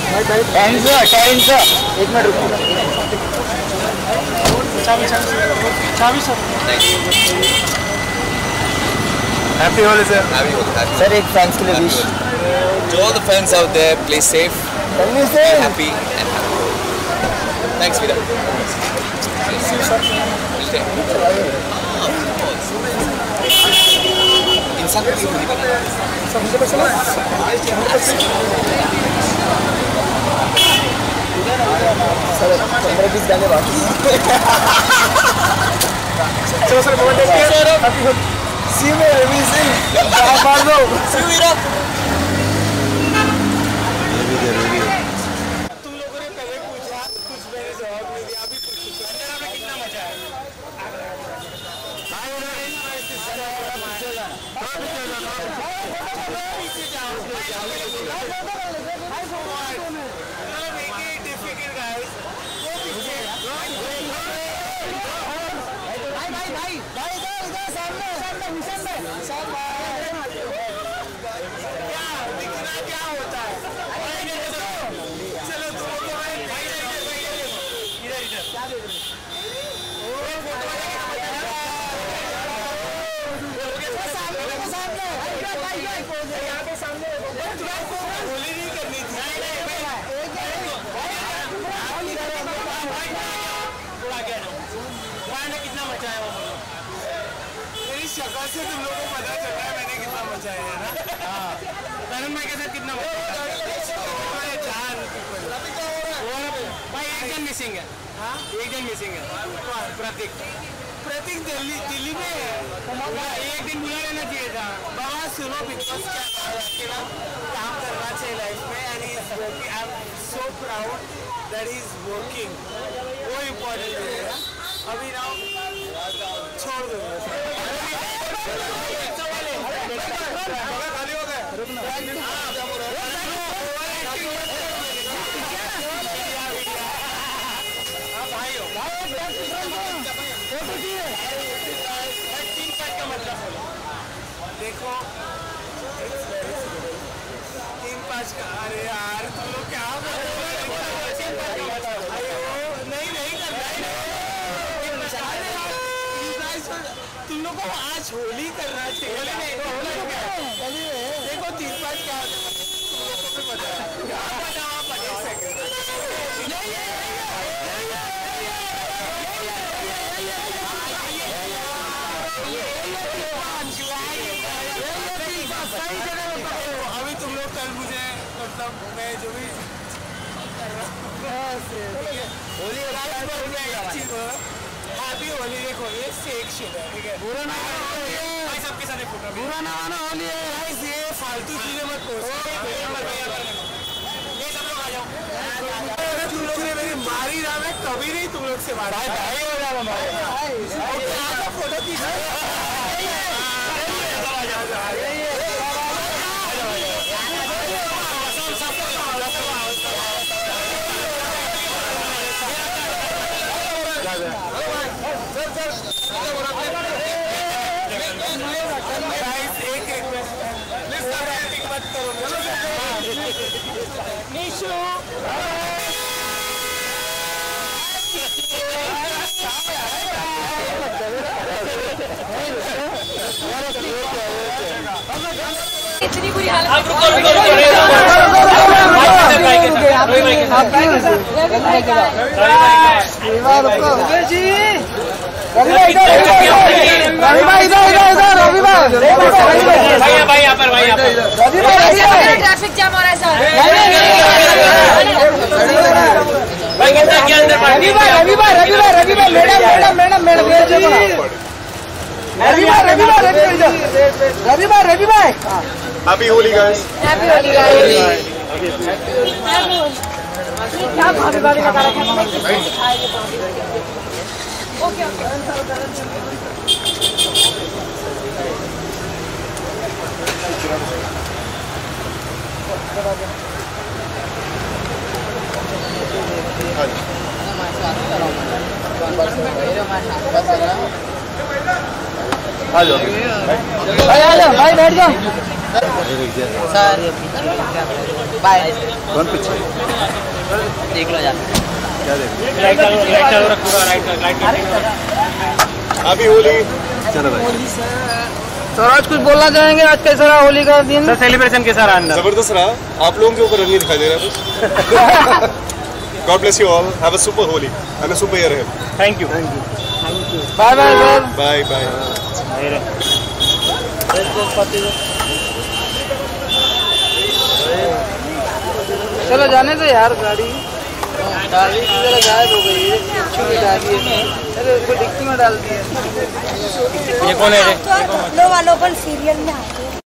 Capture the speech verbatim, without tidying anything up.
Time sir time sir एक minute रुको चाबी चाबी sir happy Holi sir sir एक फैंस के लिए wish to all the fans out there, play safe, be happy and happy. Thanks Vida. See you sir. इंसान को क्यों नहीं पता? समझे बस ना? सर पंद्रह बीस गाने बाकी चलो सर बहुत देखिए सर सी में रवि सिंह क्या मार दो सी वीरा ये भी जरूरी है तुम लोगों ने पहले पूछा कुछ मैंने जवाब नहीं दिया अभी पूछो अंदर में कितना मजा है भाई उन्होंने इस तरह का पूछेगा कौन पूछेगा इसे जाओ कितना मचाया वो मेरी शक्ल से तुम लोगों को पता चल रहा है मैंने कितना मचाया है ना हाँ तरुण भाई के साथ कितना मचाया चार भाई एक जन मिसिंग है हाँ एक जन मिसिंग है प्रतीक प्रतीक दिल्ली दिल्ली में एक दिन बुला लेना चाहिए था बाबा सुनो बिग बॉस क्या काम करना चाहिए लाइफ में and he is working I am so proud that he is working वो इम्पोर्टेंट है अभी ना छोड़ दो खाली हो गए देखो तीन पाँच का अरे यार तुम लोग क्या नहीं नहीं तुम लोग को आज होली करना चाहिए देखो तीन पाँच क्या तुम लोग को पता है अभी तुम लोग कल मुझे मतलब मैं जो भी होली हैप्पी होली देखो ये फेक शिट है ठीक है बुरा ना भाई सबके साथ फोटो बुरा ना मानो होली है गाइस ये फालतू चीजें मत पोस्ट ये सब लोग आ जाओ अगर तुम लोग ने मेरी मारी ना मैं कभी नहीं तुम लोग से मारा भाई हो रहा हमारे फोटो खींच इतनी बुरी हालत आप रुको रुको ट्रैफिक जाम हो रहा है सर रवि भाई रवि भाई रवि भाई रवि भाई madam madam madam madam Ravi भाई रवि भाई रवि भाई रवि भाई happy Holi guys happy Holi guys क्या भाभी भाभी लगा रखा है ओके ओके हाँ आ जाओ भाई आ जाओ भाई बैठ जाओ बाय कौन पीछे देख लो यार क्या देख राइट राइट रख पूरा राइट राइट हैप्पी होली। चलो भाई सर आज कुछ बोलना चाहेंगे आज कैसा रहा होली का दिन सर सेलिब्रेशन कैसा रहा अंदर जबरदस्त रहा। आप लोगों के ऊपर रंग नहीं दिखाई दे रहा बस। God bless you all. Have a super holy and a super year ahead. Thank you bye bye sir Bye bye. चलो जाने दो यार गाड़ी गाड़ी की जरा गायब हो गई है अच्छी भी डाली है अरे उसको डिक्की में डाल दिया ये कौन है रे वालों पर सीरियल में